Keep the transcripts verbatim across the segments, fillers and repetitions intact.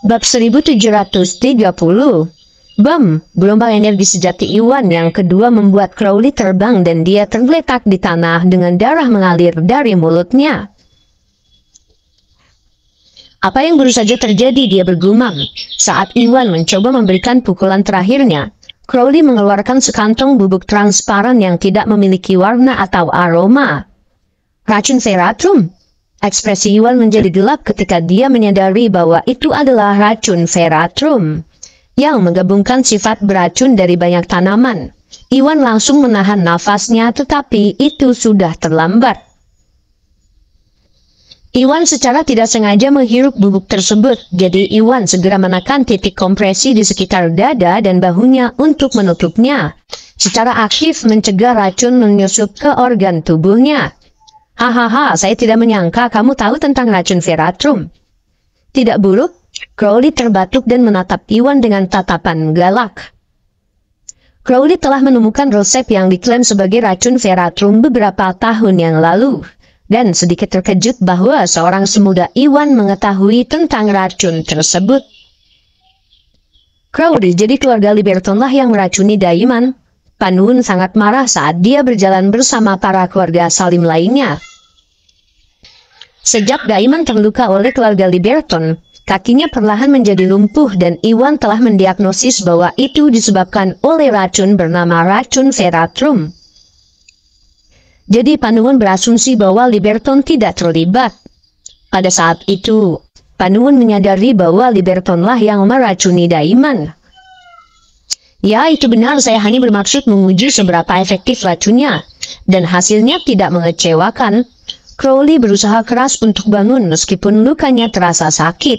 Bab seribu tujuh ratus tiga puluh. Bam, gelombang energi sejati Iwan yang kedua membuat Crowley terbang dan dia tergeletak di tanah dengan darah mengalir dari mulutnya. Apa yang baru saja terjadi, dia bergumam. Saat Iwan mencoba memberikan pukulan terakhirnya, Crowley mengeluarkan sekantong bubuk transparan yang tidak memiliki warna atau aroma. Racun Veratrum. Ekspresi Iwan menjadi gelap ketika dia menyadari bahwa itu adalah racun Veratrum yang menggabungkan sifat beracun dari banyak tanaman. Iwan langsung menahan nafasnya, tetapi itu sudah terlambat. Iwan secara tidak sengaja menghirup bubuk tersebut, jadi Iwan segera menekan titik kompresi di sekitar dada dan bahunya untuk menutupnya, secara aktif mencegah racun menyusup ke organ tubuhnya. Hahaha, saya tidak menyangka kamu tahu tentang racun Veratrum. Tidak buruk, Crowley terbatuk dan menatap Iwan dengan tatapan galak. Crowley telah menemukan resep yang diklaim sebagai racun Veratrum beberapa tahun yang lalu, dan sedikit terkejut bahwa seorang semuda Iwan mengetahui tentang racun tersebut. Crowley, jadi keluarga Libertonlah yang meracuni Daiman. Panun sangat marah saat dia berjalan bersama para keluarga Salim lainnya. Sejak Daiman terluka oleh keluarga Liberton, kakinya perlahan menjadi lumpuh dan Iwan telah mendiagnosis bahwa itu disebabkan oleh racun bernama racun Veratrum. Jadi Panun berasumsi bahwa Liberton tidak terlibat. Pada saat itu, Panun menyadari bahwa Libertonlah yang meracuni Daiman. Ya, itu benar, saya hanya bermaksud menguji seberapa efektif racunnya, dan hasilnya tidak mengecewakan. Crowley berusaha keras untuk bangun meskipun lukanya terasa sakit.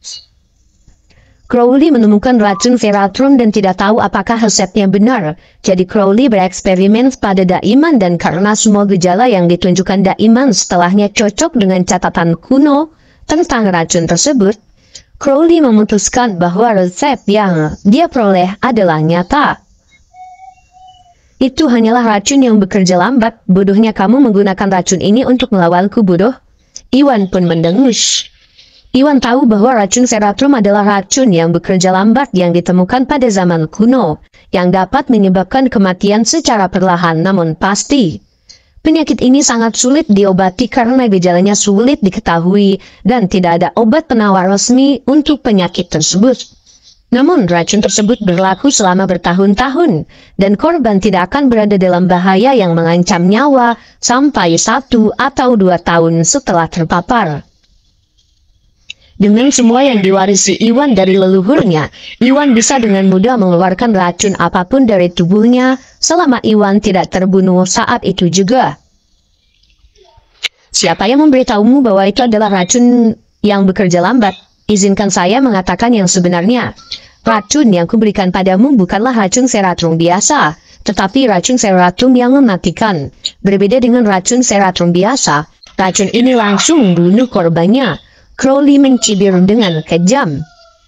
Crowley menemukan racun Veratrum dan tidak tahu apakah resepnya benar, jadi Crowley bereksperimen pada Daiman dan karena semua gejala yang ditunjukkan Daiman setelahnya cocok dengan catatan kuno tentang racun tersebut, Crowley memutuskan bahwa resep yang dia peroleh adalah nyata. Itu hanyalah racun yang bekerja lambat. Bodohnya kamu menggunakan racun ini untuk melawanku, bodoh. Iwan pun mendengus. Iwan tahu bahwa racun Veratrum adalah racun yang bekerja lambat yang ditemukan pada zaman kuno, yang dapat menyebabkan kematian secara perlahan namun pasti. Penyakit ini sangat sulit diobati karena gejalanya sulit diketahui dan tidak ada obat penawar resmi untuk penyakit tersebut. Namun racun tersebut berlaku selama bertahun-tahun dan korban tidak akan berada dalam bahaya yang mengancam nyawa sampai satu atau dua tahun setelah terpapar. Dengan semua yang diwarisi Iwan dari leluhurnya, Iwan bisa dengan mudah mengeluarkan racun apapun dari tubuhnya selama Iwan tidak terbunuh saat itu juga. Siapa yang memberitahumu bahwa itu adalah racun yang bekerja lambat? Izinkan saya mengatakan yang sebenarnya. Racun yang kuberikan padamu bukanlah racun Veratrum biasa, tetapi racun Veratrum yang mematikan. Berbeda dengan racun Veratrum biasa, racun ini langsung membunuh korbannya. Crowley mencibir dengan kejam.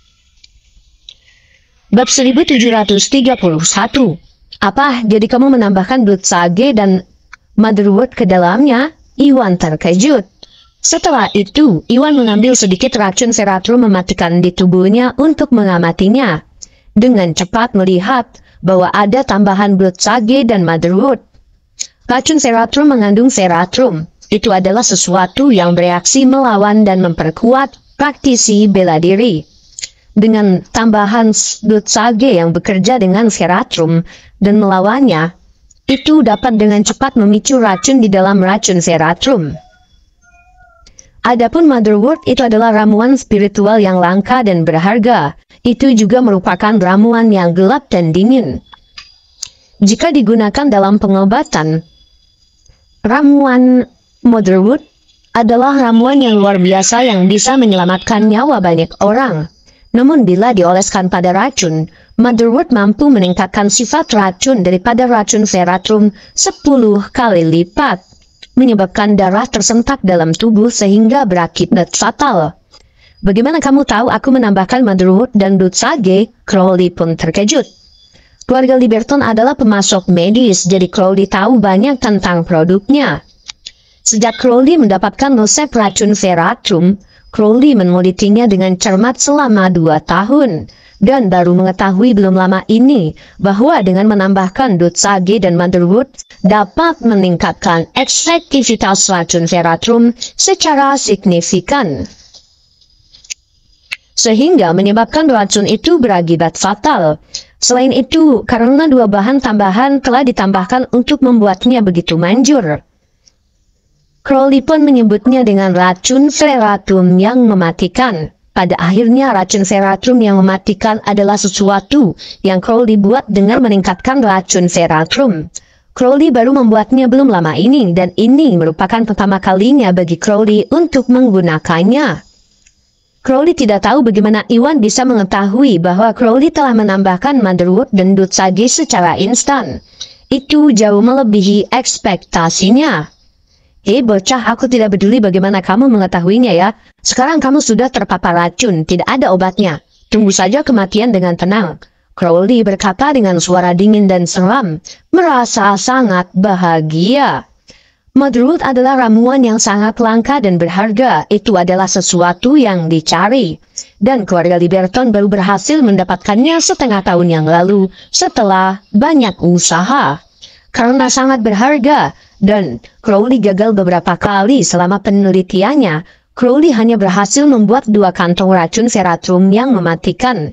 Bab seribu tujuh ratus tiga puluh satu. Apa, jadi kamu menambahkan Blood Sage dan Motherwort ke dalamnya? Iwan terkejut. Setelah itu, Iwan mengambil sedikit racun Veratrum mematikan di tubuhnya untuk mengamatinya. Dengan cepat melihat bahwa ada tambahan Blood Sage dan Motherwort. Racun Veratrum mengandung Veratrum. Itu adalah sesuatu yang bereaksi melawan dan memperkuat praktisi bela diri. Dengan tambahan Blood Sage yang bekerja dengan Veratrum dan melawannya, itu dapat dengan cepat memicu racun di dalam racun Veratrum. Adapun Motherwort itu adalah ramuan spiritual yang langka dan berharga. Itu juga merupakan ramuan yang gelap dan dingin. Jika digunakan dalam pengobatan, ramuan Motherwort adalah ramuan yang luar biasa yang bisa menyelamatkan nyawa banyak orang. Namun bila dioleskan pada racun, Motherwort mampu meningkatkan sifat racun daripada racun Veratrum sepuluh kali lipat, menyebabkan darah tersentak dalam tubuh sehingga berakibat fatal. Bagaimana kamu tahu aku menambahkan Motherwort dan Blood Sage? Crowley pun terkejut. Keluarga Liberton adalah pemasok medis, jadi Crowley tahu banyak tentang produknya. Sejak Crowley mendapatkan resep racun Veratrum, Crowley menelitinya dengan cermat selama dua tahun, dan baru mengetahui belum lama ini bahwa dengan menambahkan Dutch-Sage dan Motherwood dapat meningkatkan efektivitas racun Veratrum secara signifikan, sehingga menyebabkan racun itu berakibat fatal. Selain itu, karena dua bahan tambahan telah ditambahkan untuk membuatnya begitu manjur, Crowley pun menyebutnya dengan racun Veratrum yang mematikan. Pada akhirnya racun Veratrum yang mematikan adalah sesuatu yang Crowley buat dengan meningkatkan racun Veratrum. Crowley baru membuatnya belum lama ini, dan ini merupakan pertama kalinya bagi Crowley untuk menggunakannya. Crowley tidak tahu bagaimana Iwan bisa mengetahui bahwa Crowley telah menambahkan Motherwood dan Dutch-Sage secara instan. Itu jauh melebihi ekspektasinya. Eh bocah, aku tidak peduli bagaimana kamu mengetahuinya ya. Sekarang kamu sudah terpapar racun, tidak ada obatnya. Tunggu saja kematian dengan tenang. Crowley berkata dengan suara dingin dan seram, merasa sangat bahagia. Motherwood adalah ramuan yang sangat langka dan berharga. Itu adalah sesuatu yang dicari. Dan keluarga Liberton baru berhasil mendapatkannya setengah tahun yang lalu setelah banyak usaha. Karena sangat berharga, dan Crowley gagal beberapa kali selama penelitiannya, Crowley hanya berhasil membuat dua kantong racun Veratrum yang mematikan.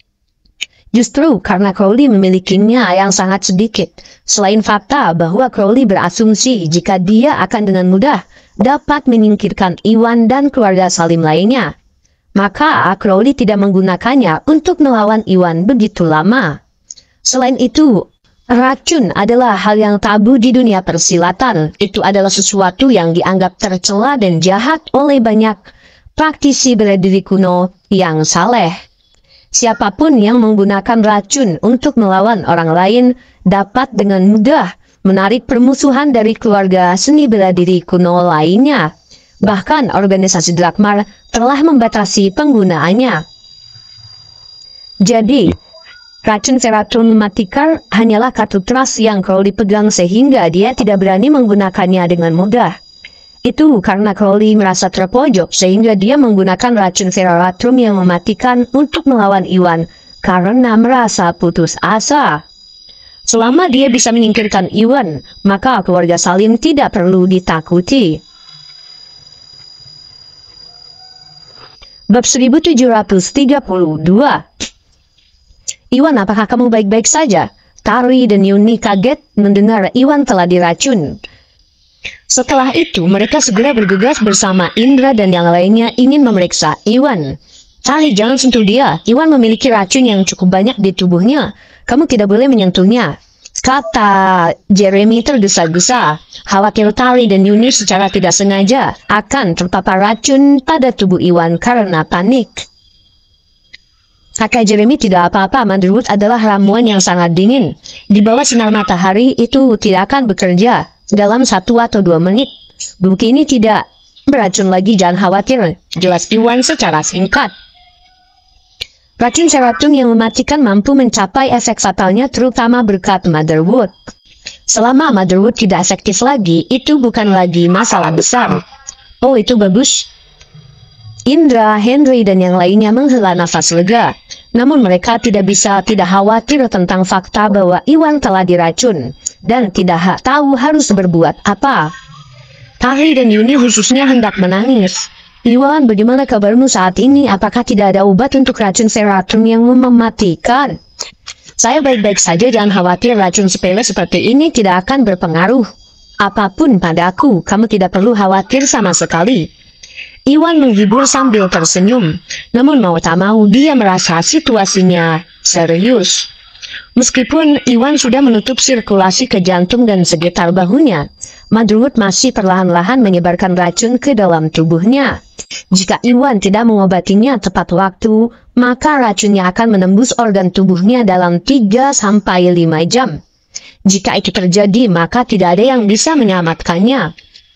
Justru karena Crowley memilikinya yang sangat sedikit, selain fakta bahwa Crowley berasumsi jika dia akan dengan mudah dapat menyingkirkan Iwan dan keluarga Salim lainnya, maka Crowley tidak menggunakannya untuk melawan Iwan begitu lama. Selain itu, racun adalah hal yang tabu di dunia persilatan. Itu adalah sesuatu yang dianggap tercela dan jahat oleh banyak praktisi bela diri kuno yang saleh. Siapapun yang menggunakan racun untuk melawan orang lain dapat dengan mudah menarik permusuhan dari keluarga seni bela diri kuno lainnya. Bahkan organisasi Drakmar telah membatasi penggunaannya. Jadi, racun Veratrum mematikan hanyalah kartu trust yang Crowley pegang sehingga dia tidak berani menggunakannya dengan mudah. Itu karena Crowley merasa terpojok sehingga dia menggunakan racun Veratrum yang mematikan untuk melawan Iwan karena merasa putus asa. Selama dia bisa menyingkirkan Iwan, maka keluarga Salim tidak perlu ditakuti. Bab seribu tujuh ratus tiga puluh dua. Iwan, apakah kamu baik-baik saja? Tari dan Yuni kaget mendengar Iwan telah diracun. Setelah itu, mereka segera bergegas bersama Indra dan yang lainnya ingin memeriksa Iwan. Tari, jangan sentuh dia. Iwan memiliki racun yang cukup banyak di tubuhnya. Kamu tidak boleh menyentuhnya, kata Jeremy tergesa-gesa. Khawatir Tari dan Yuni secara tidak sengaja akan terpapar racun pada tubuh Iwan karena panik. Kakak Jeremy, tidak apa-apa. Motherwood adalah ramuan yang sangat dingin. Di bawah sinar matahari itu tidak akan bekerja dalam satu atau dua menit. Bukti ini tidak beracun lagi, jangan khawatir. Jelas Iwan secara singkat. Racun Veratrum yang mematikan mampu mencapai efek fatalnya terutama berkat Motherwood. Selama Motherwood tidak efektif lagi, itu bukan lagi masalah besar. Oh, itu bagus. Indra, Henry, dan yang lainnya menghela nafas lega. Namun mereka tidak bisa tidak khawatir tentang fakta bahwa Iwan telah diracun, dan tidak tahu harus berbuat apa. Tari dan Yuni khususnya hendak menangis. Iwan, bagaimana kabarmu saat ini? Apakah tidak ada obat untuk racun Veratrum yang mematikan? Saya baik-baik saja, jangan khawatir. Racun sepele seperti ini tidak akan berpengaruh apapun padaku. Kamu tidak perlu khawatir sama sekali. Iwan menghibur sambil tersenyum. Namun mau tak mau dia merasa situasinya serius. Meskipun Iwan sudah menutup sirkulasi ke jantung dan sekitar bahunya, Motherwood masih perlahan-lahan menyebarkan racun ke dalam tubuhnya. Jika Iwan tidak mengobatinya tepat waktu, maka racunnya akan menembus organ tubuhnya dalam tiga sampai lima jam. Jika itu terjadi, maka tidak ada yang bisa menyelamatkannya.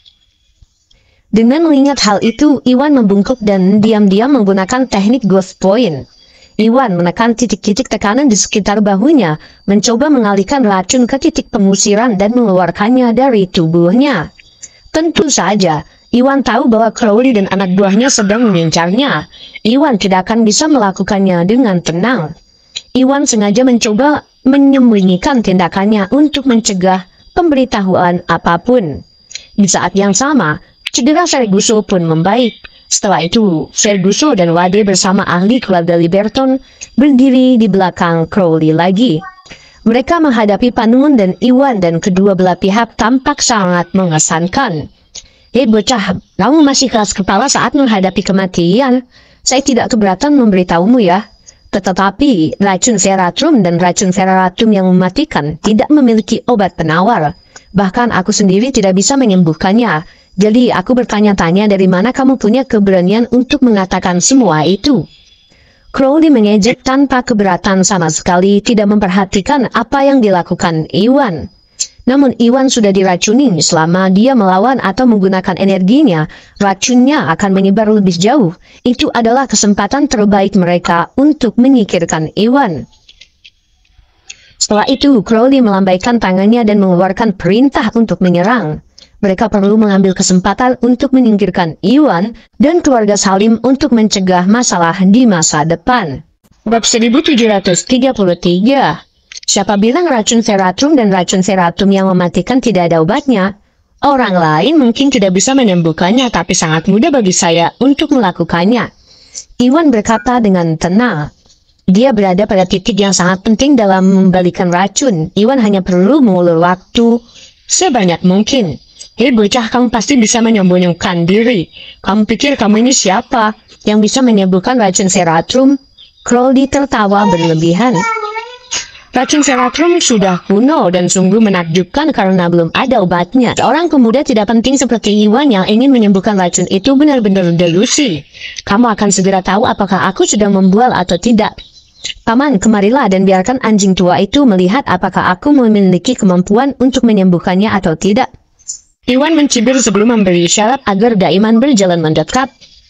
Dengan mengingat hal itu, Iwan membungkuk dan diam-diam menggunakan teknik Ghost Point. Iwan menekan titik-titik tekanan di sekitar bahunya, mencoba mengalihkan racun ke titik pengusiran dan mengeluarkannya dari tubuhnya. Tentu saja, Iwan tahu bahwa Crowley dan anak buahnya sedang mengincarnya. Iwan tidak akan bisa melakukannya dengan tenang. Iwan sengaja mencoba menyembunyikan tindakannya untuk mencegah pemberitahuan apapun. Di saat yang sama, cedera Ferguson pun membaik. Setelah itu, Ferguson dan Wade bersama ahli keluarga Liberton berdiri di belakang Crowley lagi. Mereka menghadapi Panun dan Iwan dan kedua belah pihak tampak sangat mengesankan. Hei bocah, kamu masih keras kepala saat menghadapi kematian. Saya tidak keberatan memberitahumu ya. Tetapi racun Veratrum dan racun Veratrum yang mematikan tidak memiliki obat penawar. Bahkan aku sendiri tidak bisa menyembuhkannya. Jadi aku bertanya-tanya dari mana kamu punya keberanian untuk mengatakan semua itu. Crowley mengejek tanpa keberatan sama sekali, tidak memperhatikan apa yang dilakukan Iwan. Namun Iwan sudah diracuni. Selama dia melawan atau menggunakan energinya, racunnya akan menyebar lebih jauh. Itu adalah kesempatan terbaik mereka untuk menyingkirkan Iwan. Setelah itu, Crowley melambaikan tangannya dan mengeluarkan perintah untuk menyerang. Mereka perlu mengambil kesempatan untuk menyingkirkan Iwan dan keluarga Salim untuk mencegah masalah di masa depan. Bab seribu tujuh ratus tiga puluh tiga. Siapa bilang racun Veratrum dan racun Veratrum yang mematikan tidak ada obatnya? Orang lain mungkin tidak bisa menyembuhkannya, tapi sangat mudah bagi saya untuk melakukannya. Iwan berkata dengan tenang. Dia berada pada titik yang sangat penting dalam membalikan racun. Iwan hanya perlu mengulur waktu sebanyak mungkin. Hei bocah, kamu pasti bisa menyembunyikan diri. Kamu pikir kamu ini siapa yang bisa menyembuhkan racun Veratrum? Crowley tertawa berlebihan. Racun Veratrum sudah kuno dan sungguh menakjubkan karena belum ada obatnya. Seorang pemuda tidak penting seperti Iwan yang ingin menyembuhkan racun itu benar-benar delusi. Kamu akan segera tahu apakah aku sudah membual atau tidak. Paman, kemarilah dan biarkan anjing tua itu melihat apakah aku memiliki kemampuan untuk menyembuhkannya atau tidak. Iwan mencibir sebelum memberi isyarat agar Daiman berjalan mendekat.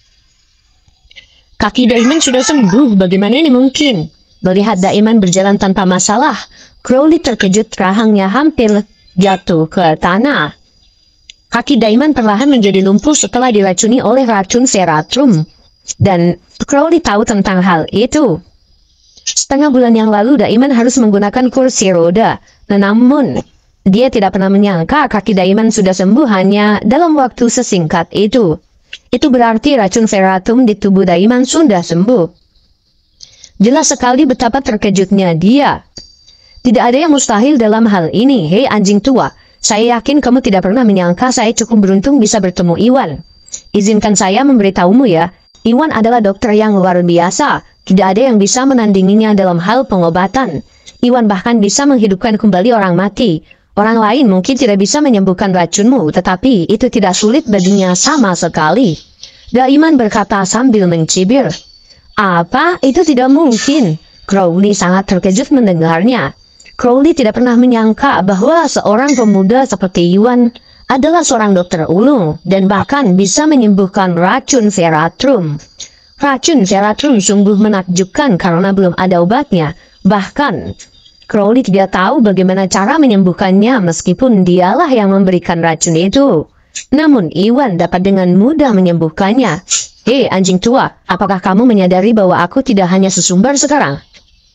Kaki Daiman sudah sembuh, bagaimana ini mungkin? Melihat Daiman berjalan tanpa masalah, Crowley terkejut, rahangnya hampir jatuh ke tanah. Kaki Daiman perlahan menjadi lumpuh setelah diracuni oleh racun Veratrum. Dan Crowley tahu tentang hal itu. Setengah bulan yang lalu Daiman harus menggunakan kursi roda. Namun, dia tidak pernah menyangka kaki Daiman sudah sembuh hanya dalam waktu sesingkat itu. Itu berarti racun Veratrum di tubuh Daiman sudah sembuh. Jelas sekali betapa terkejutnya dia. Tidak ada yang mustahil dalam hal ini. Hei anjing tua, saya yakin kamu tidak pernah menyangka saya cukup beruntung bisa bertemu Iwan. Izinkan saya memberitahumu ya, Iwan adalah dokter yang luar biasa. Tidak ada yang bisa menandinginya dalam hal pengobatan. Iwan bahkan bisa menghidupkan kembali orang mati. Orang lain mungkin tidak bisa menyembuhkan racunmu, tetapi itu tidak sulit baginya sama sekali. Daiman berkata sambil mencibir. Apa? Itu tidak mungkin. Crowley sangat terkejut mendengarnya. Crowley tidak pernah menyangka bahwa seorang pemuda seperti Iwan adalah seorang dokter ulung dan bahkan bisa menyembuhkan racun Veratrum. Racun Veratrum sungguh menakjubkan karena belum ada obatnya. Bahkan, Crowley tidak tahu bagaimana cara menyembuhkannya meskipun dialah yang memberikan racun itu. Namun Iwan dapat dengan mudah menyembuhkannya. Hei anjing tua, apakah kamu menyadari bahwa aku tidak hanya sesumbar sekarang?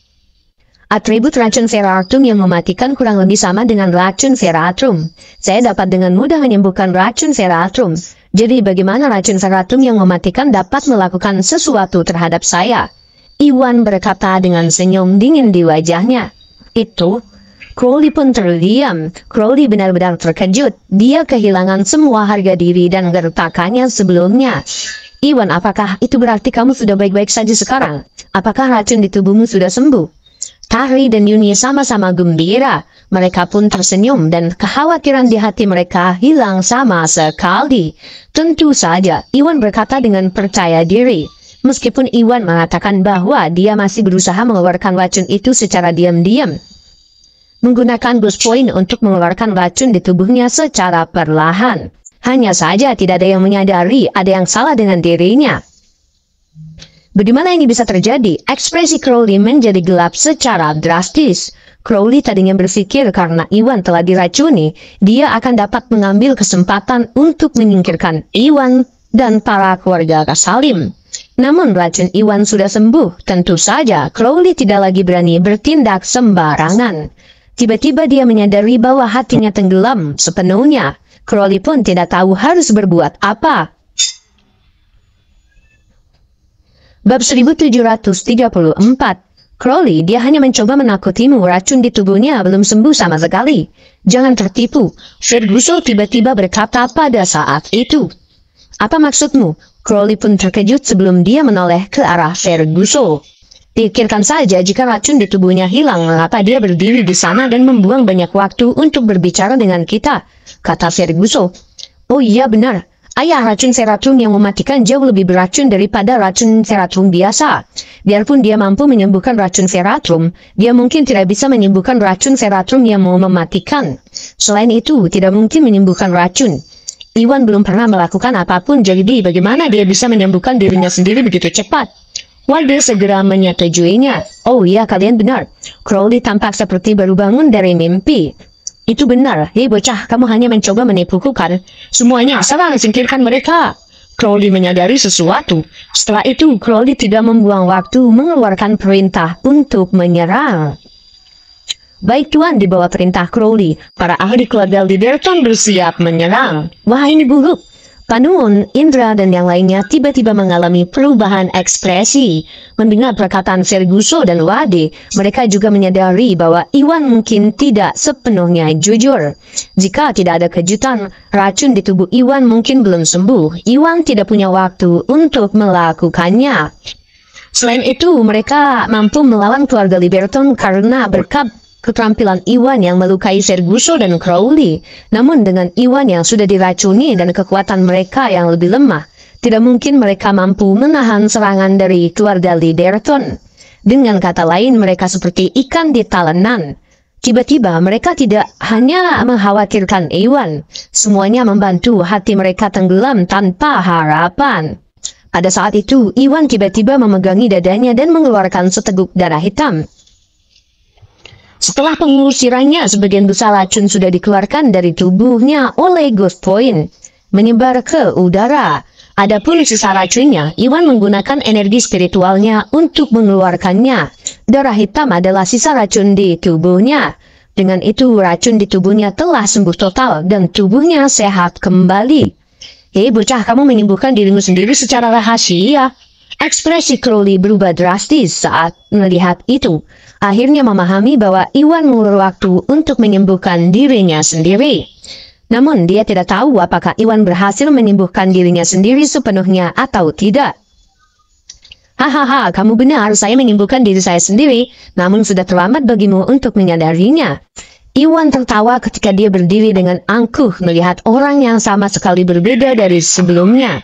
Atribut racun Veratrum yang mematikan kurang lebih sama dengan racun Veratrum. Saya dapat dengan mudah menyembuhkan racun Veratrum. Jadi bagaimana racun Veratrum yang mematikan dapat melakukan sesuatu terhadap saya? Iwan berkata dengan senyum dingin di wajahnya. Itu, Crowley pun terdiam. Crowley benar-benar terkejut. Dia kehilangan semua harga diri dan gertakannya sebelumnya. Iwan, apakah itu berarti kamu sudah baik-baik saja sekarang? Apakah racun di tubuhmu sudah sembuh? Tahri dan Yuni sama-sama gembira. Mereka pun tersenyum dan kekhawatiran di hati mereka hilang sama sekali. Tentu saja, Iwan berkata dengan percaya diri. Meskipun Iwan mengatakan bahwa dia masih berusaha mengeluarkan racun itu secara diam-diam. Menggunakan boost point untuk mengeluarkan racun di tubuhnya secara perlahan. Hanya saja tidak ada yang menyadari ada yang salah dengan dirinya. Bagaimana ini bisa terjadi? Ekspresi Crowley menjadi gelap secara drastis. Crowley tadinya berpikir karena Iwan telah diracuni, dia akan dapat mengambil kesempatan untuk menyingkirkan Iwan dan para keluarga Salim. Namun racun Iwan sudah sembuh, tentu saja Crowley tidak lagi berani bertindak sembarangan. Tiba-tiba dia menyadari bahwa hatinya tenggelam sepenuhnya. Crowley pun tidak tahu harus berbuat apa. Bab seribu tujuh ratus tiga puluh empat. Crowley, dia hanya mencoba menakutimu, racun di tubuhnya belum sembuh sama sekali. Jangan tertipu. Ferguson tiba-tiba berkata pada saat itu. Apa maksudmu? Crowley pun terkejut sebelum dia menoleh ke arah Ferguson. Pikirkan saja jika racun di tubuhnya hilang, mengapa dia berdiri di sana dan membuang banyak waktu untuk berbicara dengan kita, kata Ferguson. Oh iya benar. Ayah, racun seratrum yang mematikan jauh lebih beracun daripada racun seratrum biasa. Biarpun dia mampu menyembuhkan racun seratrum, dia mungkin tidak bisa menyembuhkan racun seratrum yang mau mematikan. Selain itu, tidak mungkin menyembuhkan racun. Iwan belum pernah melakukan apapun, jadi bagaimana dia bisa menyembuhkan dirinya sendiri begitu cepat? Wade segera menyetujuinya. Oh iya, kalian benar. Crowley tampak seperti baru bangun dari mimpi. Itu benar, hei bocah, kamu hanya mencoba menipuku kan? Semuanya, serang, singkirkan mereka. Crowley menyadari sesuatu. Setelah itu, Crowley tidak membuang waktu mengeluarkan perintah untuk menyerang. Baik tuan, di bawah perintah Crowley, para ahli keluarga Liberton bersiap menyerang. Wah, ini buruk. Panun, Indra, dan yang lainnya tiba-tiba mengalami perubahan ekspresi. Mendengar perkataan Ferguson dan Wade, mereka juga menyadari bahwa Iwan mungkin tidak sepenuhnya jujur. Jika tidak ada kejutan, racun di tubuh Iwan mungkin belum sembuh. Iwan tidak punya waktu untuk melakukannya. Selain itu, mereka mampu melawan keluarga Liberton karena berkat keterampilan Iwan yang melukai Ferguson dan Crowley. Namun dengan Iwan yang sudah diracuni dan kekuatan mereka yang lebih lemah, tidak mungkin mereka mampu menahan serangan dari keluarga Liberton. Dengan kata lain, mereka seperti ikan di talenan. Tiba-tiba mereka tidak hanya mengkhawatirkan Iwan, semuanya membantu hati mereka tenggelam tanpa harapan. Pada saat itu, Iwan tiba-tiba memegangi dadanya dan mengeluarkan seteguk darah hitam. Setelah pengusirannya, sebagian besar racun sudah dikeluarkan dari tubuhnya oleh Ghost Point, menyebar ke udara. Adapun sisa racunnya, Iwan menggunakan energi spiritualnya untuk mengeluarkannya. Darah hitam adalah sisa racun di tubuhnya. Dengan itu, racun di tubuhnya telah sembuh total dan tubuhnya sehat kembali. Hei bocah, kamu menyembuhkan dirimu sendiri secara rahasia. Ekspresi Crowley berubah drastis saat melihat itu. Akhirnya memahami bahwa Iwan mengulur waktu untuk menyembuhkan dirinya sendiri. Namun dia tidak tahu apakah Iwan berhasil menyembuhkan dirinya sendiri sepenuhnya atau tidak. Hahaha, kamu benar, saya menyembuhkan diri saya sendiri, namun sudah terlambat bagimu untuk menyadarinya. Iwan tertawa ketika dia berdiri dengan angkuh melihat orang yang sama sekali berbeda dari sebelumnya.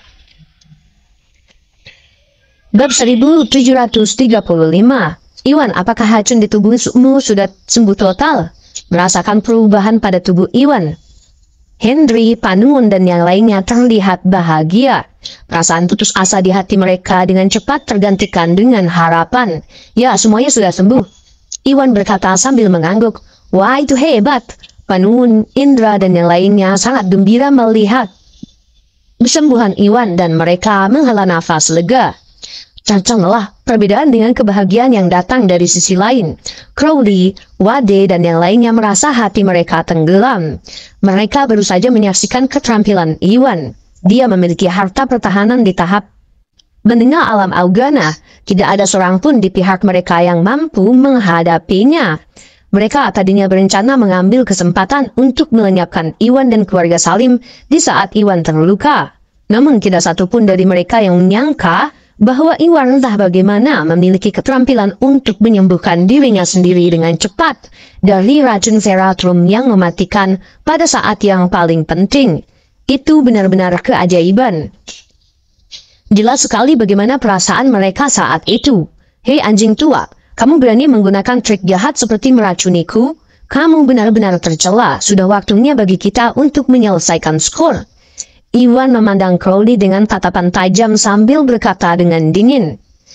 Bab seribu tujuh ratus tiga puluh lima. Iwan, apakah racun di tubuhmu sudah sembuh total? Merasakan perubahan pada tubuh Iwan, Henry, Panun, dan yang lainnya terlihat bahagia. Perasaan putus asa di hati mereka dengan cepat tergantikan dengan harapan. Ya, semuanya sudah sembuh. Iwan berkata sambil mengangguk. Wah, itu hebat. Panun, Indra, dan yang lainnya sangat gembira melihat kesembuhan Iwan dan mereka menghela nafas lega. Cangcanglah perbedaan dengan kebahagiaan yang datang dari sisi lain. Crowley, Wade, dan yang lainnya merasa hati mereka tenggelam. Mereka baru saja menyaksikan keterampilan Iwan. Dia memiliki harta pertahanan di tahap menengah alam Augana. Tidak ada seorang pun di pihak mereka yang mampu menghadapinya. Mereka tadinya berencana mengambil kesempatan untuk melenyapkan Iwan dan keluarga Salim di saat Iwan terluka. Namun tidak satupun dari mereka yang menyangka bahwa Iwan entah bagaimana memiliki keterampilan untuk menyembuhkan dirinya sendiri dengan cepat dari racun seratrum yang mematikan pada saat yang paling penting. Itu benar-benar keajaiban. Jelas sekali bagaimana perasaan mereka saat itu. Hei anjing tua, kamu berani menggunakan trik jahat seperti meracuniku? Kamu benar-benar tercela. Sudah waktunya bagi kita untuk menyelesaikan skor. Iwan memandang Crowley dengan tatapan tajam sambil berkata dengan dingin.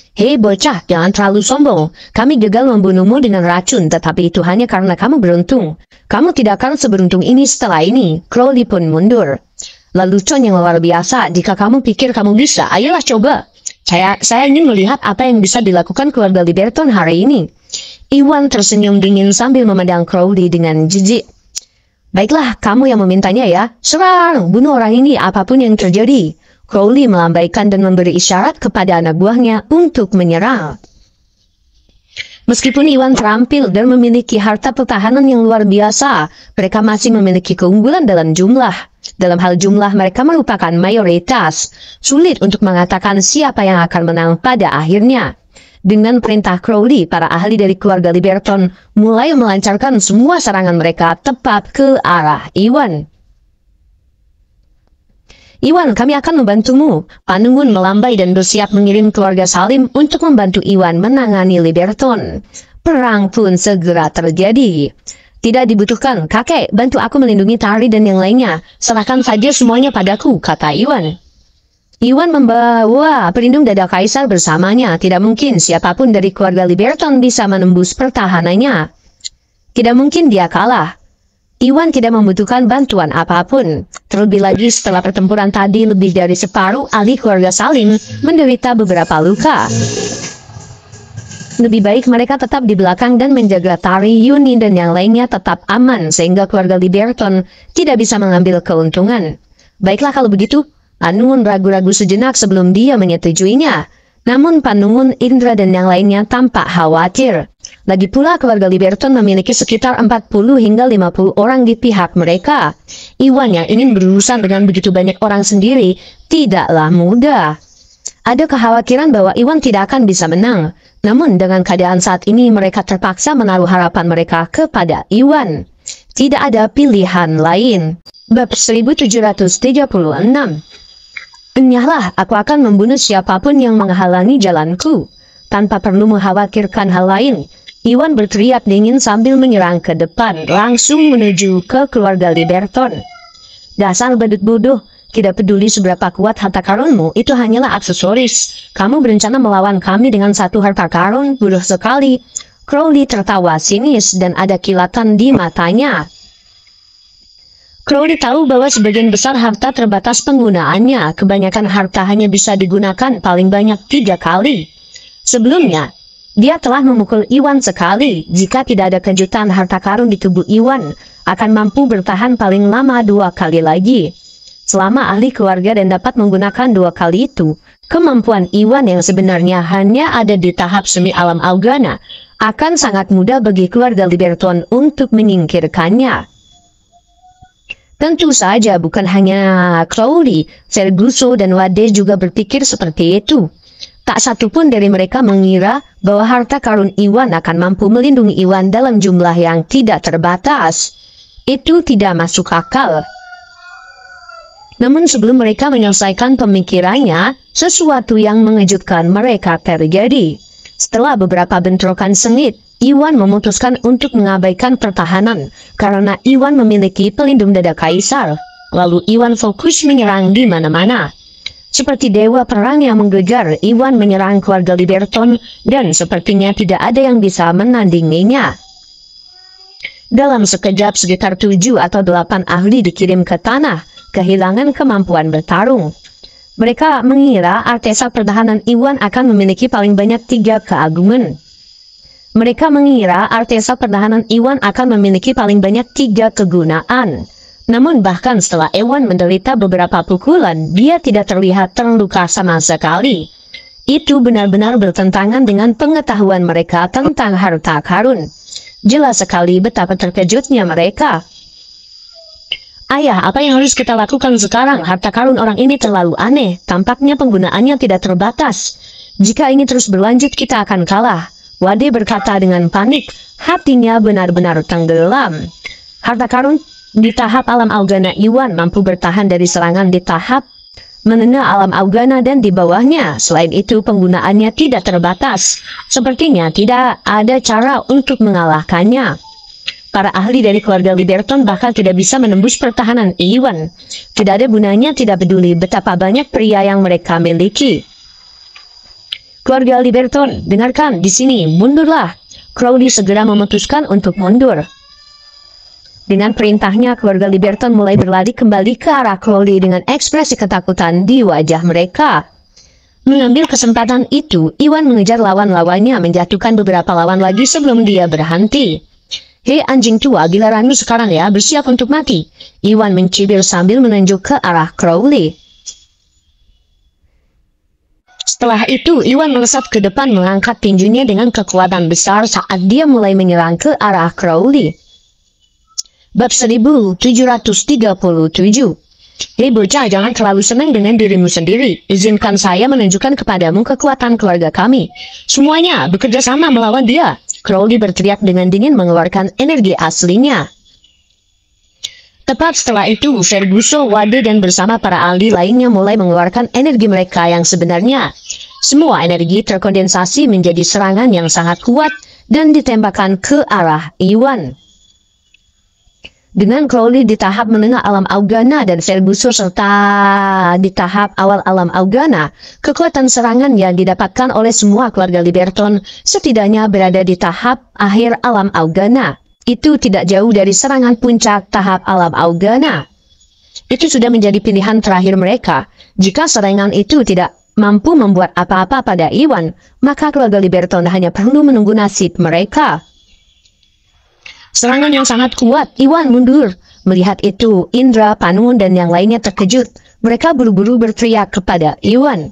Hei bocah, jangan terlalu sombong. Kami gagal membunuhmu dengan racun, tetapi itu hanya karena kamu beruntung. Kamu tidak akan seberuntung ini setelah ini. Crowley pun mundur. Lelucon yang luar biasa, jika kamu pikir kamu bisa, ayolah coba. Saya, saya ingin melihat apa yang bisa dilakukan keluarga Liberton hari ini. Iwan tersenyum dingin sambil memandang Crowley dengan jijik. Baiklah, kamu yang memintanya ya. Serang, bunuh orang ini apapun yang terjadi. Crowley melambaikan dan memberi isyarat kepada anak buahnya untuk menyerang. Meskipun Iwan terampil dan memiliki harta pertahanan yang luar biasa, mereka masih memiliki keunggulan dalam jumlah. Dalam hal jumlah, mereka merupakan mayoritas. Sulit untuk mengatakan siapa yang akan menang pada akhirnya. Dengan perintah Crowley, para ahli dari keluarga Liberton mulai melancarkan semua serangan mereka tepat ke arah Iwan. Iwan, kami akan membantumu. Panungun melambai dan bersiap mengirim keluarga Salim untuk membantu Iwan menangani Liberton. Perang pun segera terjadi. Tidak dibutuhkan, kakek, bantu aku melindungi Tari dan yang lainnya. Serahkan saja semuanya padaku, kata Iwan. Iwan membawa pelindung dada kaisar bersamanya. Tidak mungkin siapapun dari keluarga Liberton bisa menembus pertahanannya. Tidak mungkin dia kalah. Iwan tidak membutuhkan bantuan apapun. Terlebih lagi setelah pertempuran tadi lebih dari separuh ahli keluarga Salim menderita beberapa luka. Lebih baik mereka tetap di belakang dan menjaga Tari, Yuni dan yang lainnya tetap aman sehingga keluarga Liberton tidak bisa mengambil keuntungan. Baiklah kalau begitu, Panungun ragu-ragu sejenak sebelum dia menyetujuinya. Namun Panungun, Indra dan yang lainnya tampak khawatir. Lagi pula keluarga Liberton memiliki sekitar empat puluh hingga lima puluh orang di pihak mereka. Iwan yang ingin berurusan dengan begitu banyak orang sendiri tidaklah mudah. Ada kekhawatiran bahwa Iwan tidak akan bisa menang. Namun dengan keadaan saat ini mereka terpaksa menaruh harapan mereka kepada Iwan. Tidak ada pilihan lain. Bab seribu tujuh ratus tiga puluh enam. Enyahlah, aku akan membunuh siapapun yang menghalangi jalanku. Tanpa perlu mengkhawatirkan hal lain, Iwan berteriak dingin sambil menyerang ke depan, langsung menuju ke keluarga Liberton. Dasar badut bodoh, tidak peduli seberapa kuat harta karunmu, itu hanyalah aksesoris. Kamu berencana melawan kami dengan satu harta karun, bodoh sekali. Crowley tertawa sinis dan ada kilatan di matanya. Crowley tahu bahwa sebagian besar harta terbatas penggunaannya, kebanyakan harta hanya bisa digunakan paling banyak tiga kali. Sebelumnya, dia telah memukul Iwan sekali. Jika tidak ada kejutan harta karun di tubuh Iwan, akan mampu bertahan paling lama dua kali lagi. Selama ahli keluarga dan dapat menggunakan dua kali itu, kemampuan Iwan yang sebenarnya hanya ada di tahap semi alam Algana, akan sangat mudah bagi keluarga Liberton untuk menyingkirkannya. Tentu saja bukan hanya Crowley, Ferguson dan Wade juga berpikir seperti itu. Tak satu pun dari mereka mengira bahwa harta karun Iwan akan mampu melindungi Iwan dalam jumlah yang tidak terbatas. Itu tidak masuk akal. Namun sebelum mereka menyelesaikan pemikirannya, sesuatu yang mengejutkan mereka terjadi. Setelah beberapa bentrokan sengit, Iwan memutuskan untuk mengabaikan pertahanan, karena Iwan memiliki pelindung dada kaisar. Lalu Iwan fokus menyerang di mana-mana. Seperti dewa perang yang menggegar, Iwan menyerang keluarga Liberton, dan sepertinya tidak ada yang bisa menandinginya. Dalam sekejap sekitar tujuh atau delapan ahli dikirim ke tanah, kehilangan kemampuan bertarung. Mereka mengira artesa pertahanan Iwan akan memiliki paling banyak tiga keagungan. Mereka mengira artesa pertahanan Iwan akan memiliki paling banyak tiga kegunaan. Namun bahkan setelah Iwan menderita beberapa pukulan, dia tidak terlihat terluka sama sekali. Itu benar-benar bertentangan dengan pengetahuan mereka tentang harta karun. Jelas sekali betapa terkejutnya mereka. Ayah, apa yang harus kita lakukan sekarang? Harta karun orang ini terlalu aneh. Tampaknya penggunaannya tidak terbatas. Jika ini terus berlanjut, kita akan kalah. Wade berkata dengan panik, hatinya benar-benar tenggelam. Harta karun di tahap alam Algana Iwan mampu bertahan dari serangan di tahap menengah alam Algana dan di bawahnya. Selain itu penggunaannya tidak terbatas. Sepertinya tidak ada cara untuk mengalahkannya. Para ahli dari keluarga Liberton bahkan tidak bisa menembus pertahanan Iwan. Tidak ada gunanya, tidak peduli betapa banyak pria yang mereka miliki. Keluarga Liberton, dengarkan di sini, mundurlah. Crowley segera memutuskan untuk mundur. Dengan perintahnya, keluarga Liberton mulai berlari kembali ke arah Crowley dengan ekspresi ketakutan di wajah mereka. Mengambil kesempatan itu, Iwan mengejar lawan-lawannya, menjatuhkan beberapa lawan lagi sebelum dia berhenti. Hei anjing tua, giliranmu sekarang ya, bersiap untuk mati. Iwan mencibir sambil menunjuk ke arah Crowley. Setelah itu, Iwan melesat ke depan mengangkat tinjunya dengan kekuatan besar saat dia mulai menyerang ke arah Crowley. Bab seribu tujuh ratus tiga puluh tujuh. Hei bocah, jangan terlalu senang dengan dirimu sendiri. Izinkan saya menunjukkan kepadamu kekuatan keluarga kami. Semuanya bekerja sama melawan dia. Crowley berteriak dengan dingin mengeluarkan energi aslinya. Tepat setelah itu, Ferguson, Wade, dan bersama para ahli lainnya mulai mengeluarkan energi mereka yang sebenarnya. Semua energi terkondensasi menjadi serangan yang sangat kuat dan ditembakkan ke arah Iwan. Dengan Crowley di tahap menengah alam Augana dan Ferguson serta di tahap awal alam Augana, kekuatan serangan yang didapatkan oleh semua keluarga Liberton setidaknya berada di tahap akhir alam Augana. Itu tidak jauh dari serangan puncak tahap alam Augana. Itu sudah menjadi pilihan terakhir mereka. Jika serangan itu tidak mampu membuat apa-apa pada Iwan, maka keluarga Liberton hanya perlu menunggu nasib mereka. Serangan yang sangat kuat, Iwan mundur. Melihat itu, Indra, Panun, dan yang lainnya terkejut. Mereka buru-buru berteriak kepada Iwan.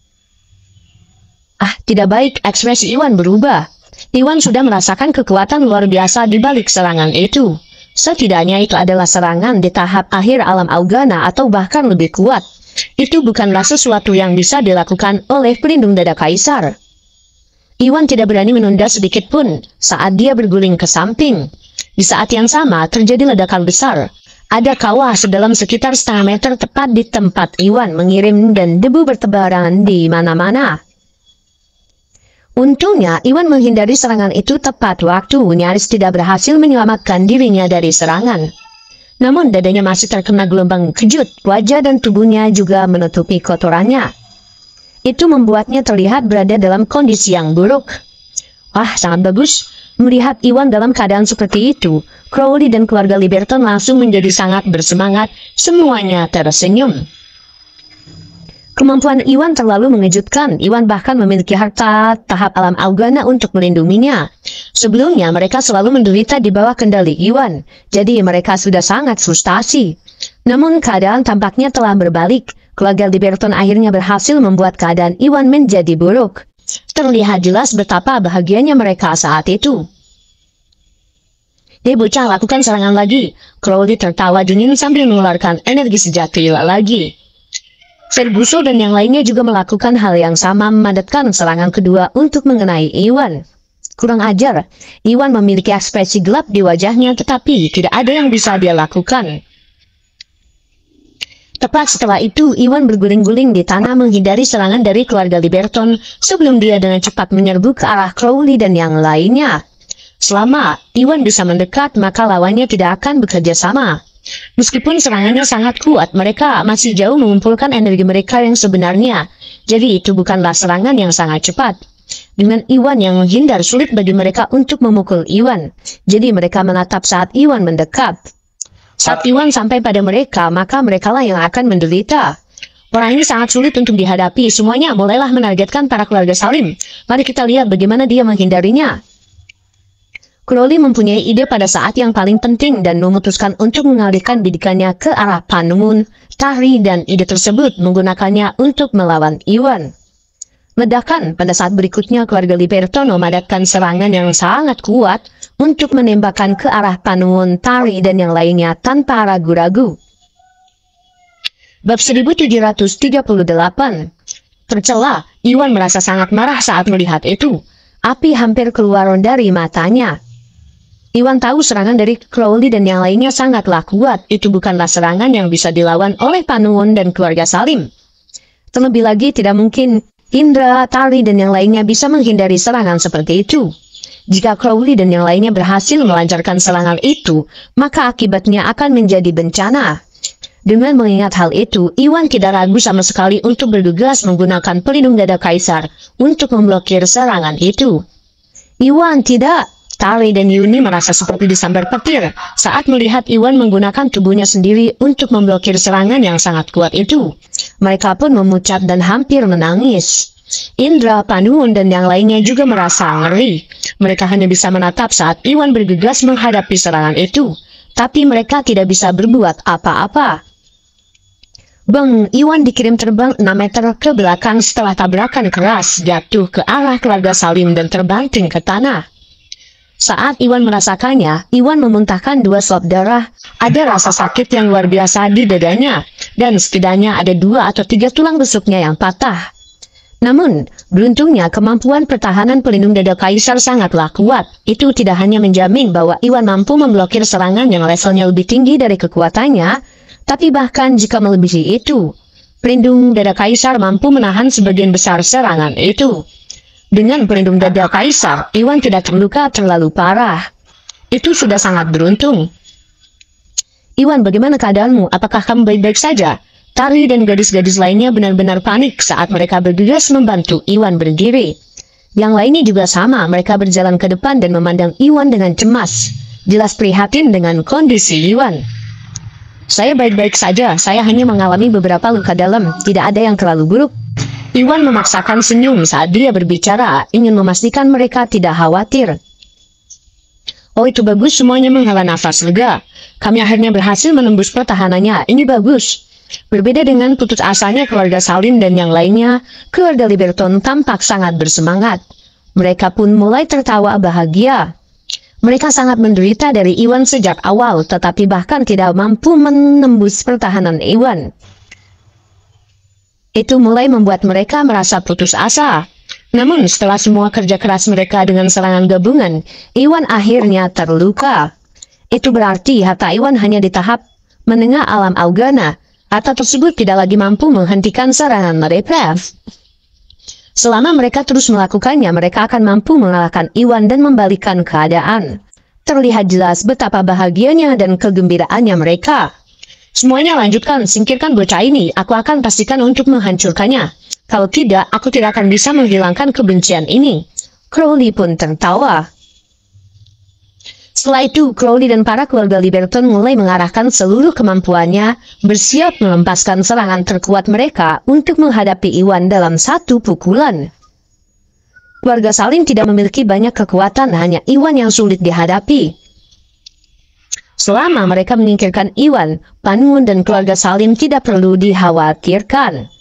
Ah, tidak baik, ekspresi Iwan berubah. Iwan sudah merasakan kekuatan luar biasa di balik serangan itu. Setidaknya itu adalah serangan di tahap akhir alam Augana atau bahkan lebih kuat. Itu bukanlah sesuatu yang bisa dilakukan oleh pelindung dada kaisar. Iwan tidak berani menunda sedikit pun saat dia berguling ke samping. Di saat yang sama terjadi ledakan besar. Ada kawah sedalam sekitar setengah meter tepat di tempat Iwan mengirim dan debu bertebaran di mana-mana. Untungnya, Iwan menghindari serangan itu tepat waktu, nyaris tidak berhasil menyelamatkan dirinya dari serangan. Namun dadanya masih terkena gelombang kejut, wajah dan tubuhnya juga menutupi kotorannya. Itu membuatnya terlihat berada dalam kondisi yang buruk. Wah, sangat bagus. Melihat Iwan dalam keadaan seperti itu, Crowley dan keluarga Liberton langsung menjadi sangat bersemangat, semuanya tersenyum. Kemampuan Iwan terlalu mengejutkan. Iwan bahkan memiliki harta tahap alam Augana untuk melindunginya. Sebelumnya mereka selalu menderita di bawah kendali Iwan, jadi mereka sudah sangat frustasi. Namun keadaan tampaknya telah berbalik. Keluarga Liberton akhirnya berhasil membuat keadaan Iwan menjadi buruk. Terlihat jelas betapa bahagianya mereka saat itu. Hei bocah, lakukan serangan lagi. Crowley tertawa dingin sambil mengeluarkan energi sejati lagi. Ferguson dan yang lainnya juga melakukan hal yang sama, memadatkan serangan kedua untuk mengenai Iwan. Kurang ajar, Iwan memiliki ekspresi gelap di wajahnya tetapi tidak ada yang bisa dia lakukan. Tepat setelah itu, Iwan berguling-guling di tanah menghindari serangan dari keluarga Liberton sebelum dia dengan cepat menyerbu ke arah Crowley dan yang lainnya. Selama Iwan bisa mendekat, maka lawannya tidak akan bekerja sama. Meskipun serangannya sangat kuat, mereka masih jauh mengumpulkan energi mereka yang sebenarnya. Jadi itu bukanlah serangan yang sangat cepat. Dengan Iwan yang menghindar, sulit bagi mereka untuk memukul Iwan. Jadi mereka menatap saat Iwan mendekat. Saat Iwan sampai pada mereka, maka merekalah yang akan menderita. Orang ini sangat sulit untuk dihadapi. Semuanya mulailah menargetkan para keluarga Salim. Mari kita lihat bagaimana dia menghindarinya. Crowley mempunyai ide pada saat yang paling penting dan memutuskan untuk mengalihkan bidikannya ke arah Panun, Tahri, dan ide tersebut menggunakannya untuk melawan Iwan. Ledakan pada saat berikutnya keluarga Liberton memadatkan serangan yang sangat kuat untuk menembakkan ke arah Panun, Tahri, dan yang lainnya tanpa ragu-ragu. Bab seribu tujuh ratus tiga puluh delapan. Tercela, Iwan merasa sangat marah saat melihat itu. Api hampir keluar dari matanya. Iwan tahu serangan dari Crowley dan yang lainnya sangatlah kuat. Itu bukanlah serangan yang bisa dilawan oleh Panun dan keluarga Salim. Terlebih lagi tidak mungkin Indra, Tari, dan yang lainnya bisa menghindari serangan seperti itu. Jika Crowley dan yang lainnya berhasil melancarkan serangan itu, maka akibatnya akan menjadi bencana. Dengan mengingat hal itu, Iwan tidak ragu sama sekali untuk bergegas menggunakan pelindung dada kaisar untuk memblokir serangan itu. Iwan tidak. Tari dan Yuni merasa seperti disambar petir saat melihat Iwan menggunakan tubuhnya sendiri untuk memblokir serangan yang sangat kuat itu. Mereka pun memucat dan hampir menangis. Indra, Panuun, dan yang lainnya juga merasa ngeri. Mereka hanya bisa menatap saat Iwan bergegas menghadapi serangan itu. Tapi mereka tidak bisa berbuat apa-apa. Bang, Iwan dikirim terbang enam meter ke belakang setelah tabrakan keras jatuh ke arah keluarga Salim dan terbanting ke tanah. Saat Iwan merasakannya, Iwan memuntahkan dua slop darah. Ada rasa sakit yang luar biasa di dadanya, dan setidaknya ada dua atau tiga tulang rusuknya yang patah. Namun, beruntungnya kemampuan pertahanan pelindung dada kaisar sangatlah kuat. Itu tidak hanya menjamin bahwa Iwan mampu memblokir serangan yang levelnya lebih tinggi dari kekuatannya, tapi bahkan jika melebihi itu, pelindung dada kaisar mampu menahan sebagian besar serangan itu. Dengan pelindung dada kaisar, Iwan tidak terluka terlalu parah. Itu sudah sangat beruntung. Iwan, bagaimana keadaanmu? Apakah kamu baik-baik saja? Tari dan gadis-gadis lainnya benar-benar panik saat mereka bergegas membantu Iwan berdiri. Yang lainnya juga sama, mereka berjalan ke depan dan memandang Iwan dengan cemas. Jelas prihatin dengan kondisi Iwan. Saya baik-baik saja, saya hanya mengalami beberapa luka dalam, tidak ada yang terlalu buruk. Iwan memaksakan senyum saat dia berbicara, ingin memastikan mereka tidak khawatir. Oh, itu bagus, semuanya menghela nafas lega. Kami akhirnya berhasil menembus pertahanannya, ini bagus. Berbeda dengan putus asanya keluarga Salim dan yang lainnya, keluarga Liberton tampak sangat bersemangat. Mereka pun mulai tertawa bahagia. Mereka sangat menderita dari Iwan sejak awal, tetapi bahkan tidak mampu menembus pertahanan Iwan. Itu mulai membuat mereka merasa putus asa. Namun setelah semua kerja keras mereka dengan serangan gabungan, Iwan akhirnya terluka. Itu berarti harta Iwan hanya di tahap menengah alam Augana. Harta tersebut tidak lagi mampu menghentikan serangan mereka. Selama mereka terus melakukannya, mereka akan mampu mengalahkan Iwan dan membalikkan keadaan. Terlihat jelas betapa bahagianya dan kegembiraannya mereka. Semuanya lanjutkan, singkirkan bocah ini, aku akan pastikan untuk menghancurkannya. Kalau tidak, aku tidak akan bisa menghilangkan kebencian ini. Crowley pun tertawa. Setelah itu, Crowley dan para keluarga Liberton mulai mengarahkan seluruh kemampuannya, bersiap melepaskan serangan terkuat mereka untuk menghadapi Iwan dalam satu pukulan. Keluarga Salim tidak memiliki banyak kekuatan, hanya Iwan yang sulit dihadapi. Selama mereka menyingkirkan Iwan, Panuun dan keluarga Salim tidak perlu dikhawatirkan.